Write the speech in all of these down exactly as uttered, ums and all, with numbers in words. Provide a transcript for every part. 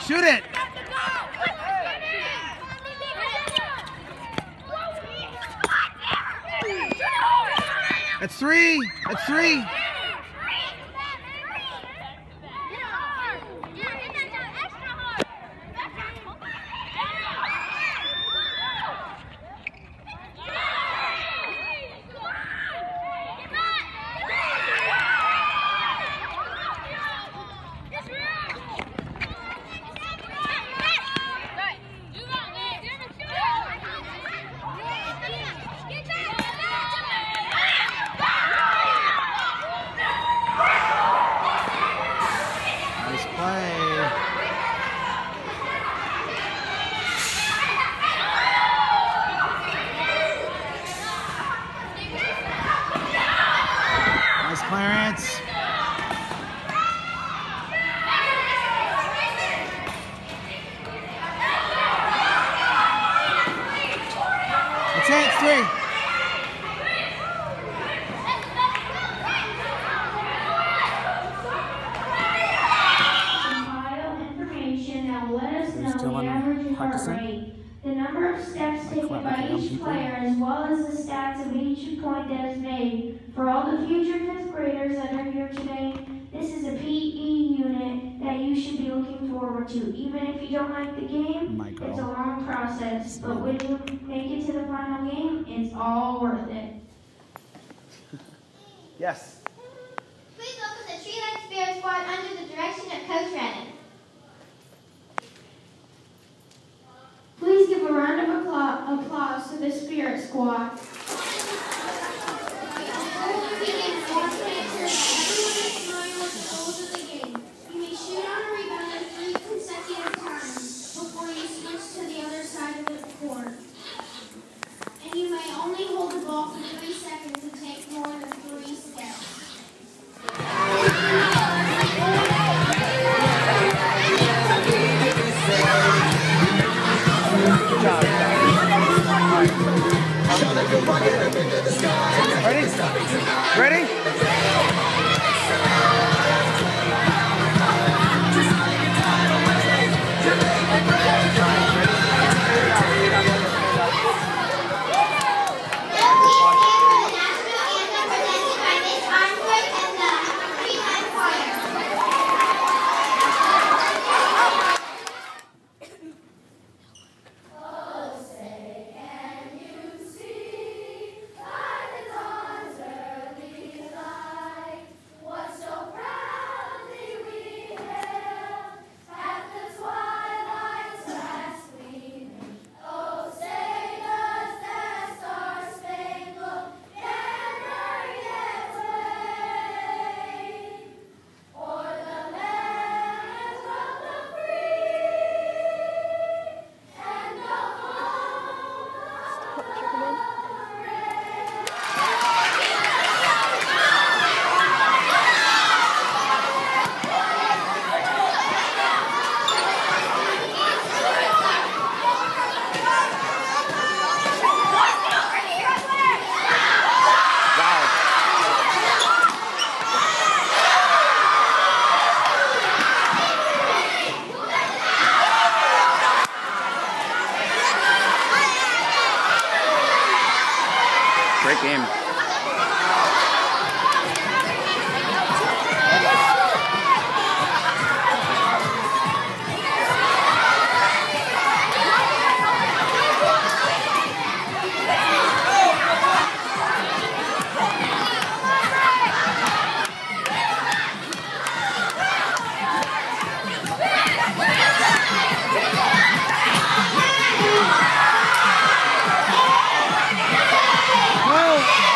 Shoot it. That's three. That's three. Clarence. That's it, it's three. Compile information that will let us know the average heart rate, the number of steps taken by each player, as well as the stats of each point that is made. For all the future fifth graders that are here today, this is a P E unit that you should be looking forward to. Even if you don't like the game, it's a long process, but when you make it to the final game, it's all worth it. Yes. Please welcome the Tree-Like Spirit Squad under the direction of Coach Redden. Please give a round of applause, applause to the Spirit Squad. Ready? Ready? Great game. Well,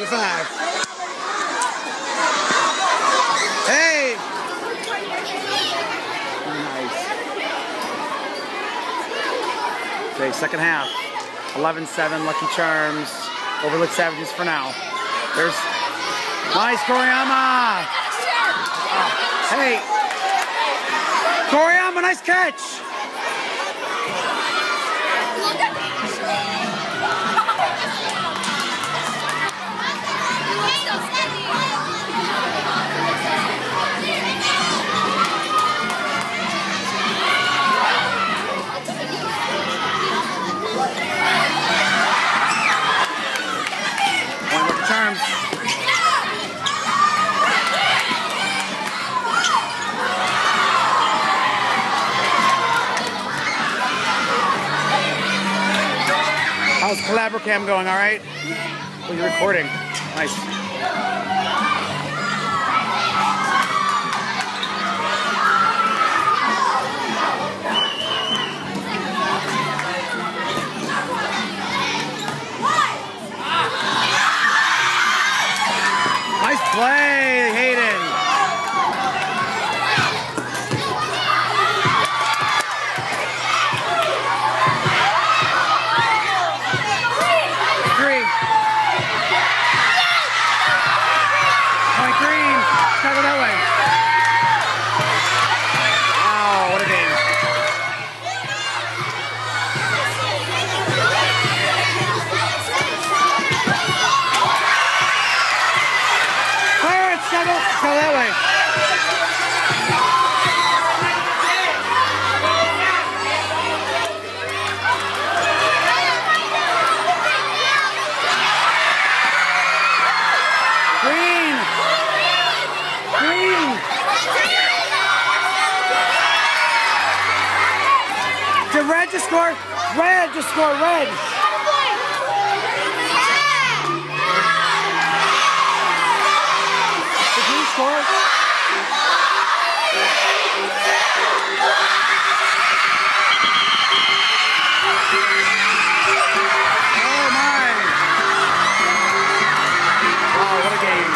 You're five. Hey! Nice. Okay, second half. eleven seven, Lucky Charms. Overlook Savages for now. There's nice Koriyama. Oh, hey. Koriyama, nice catch. One with the Charms. How's Collaborcam going, all right? Oh, you're recording. Nice. Nice play, Hayden. Three. Point green. Gotta go that way. Wow, what a game. Clarence, gotta go, go that way. Green! Green! Did red just score? Red just score, red! Did green score? Oh my! Wow, what a game.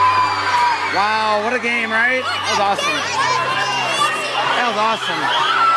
Wow, what a game, right? That was awesome. That was awesome.